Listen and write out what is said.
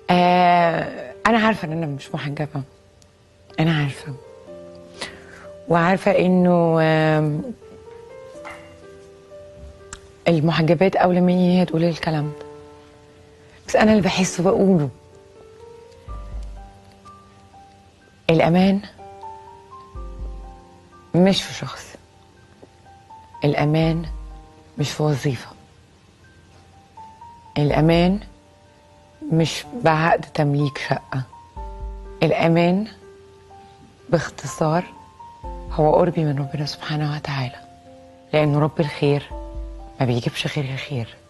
أنا عارفة إن أنا مش محجبة. أنا عارفة، وعارفة إنه المحجبات أولى مني هي تقول الكلام ده، بس أنا اللي بحسه بقوله. الأمان مش في شخص، الأمان مش في وظيفة، الأمان مش بعقد تمليك شقة. الأمان باختصار هو قربي من ربنا سبحانه وتعالى، لأنه رب الخير ما بيجيبش غير الخير.